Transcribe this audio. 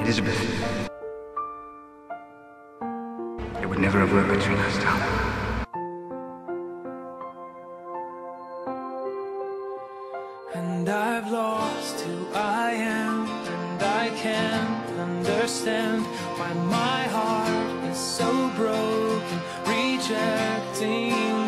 Elizabeth, it would never have worked between us, Tom. And I've lost who I am, and I can't understand why my heart is so broken, rejecting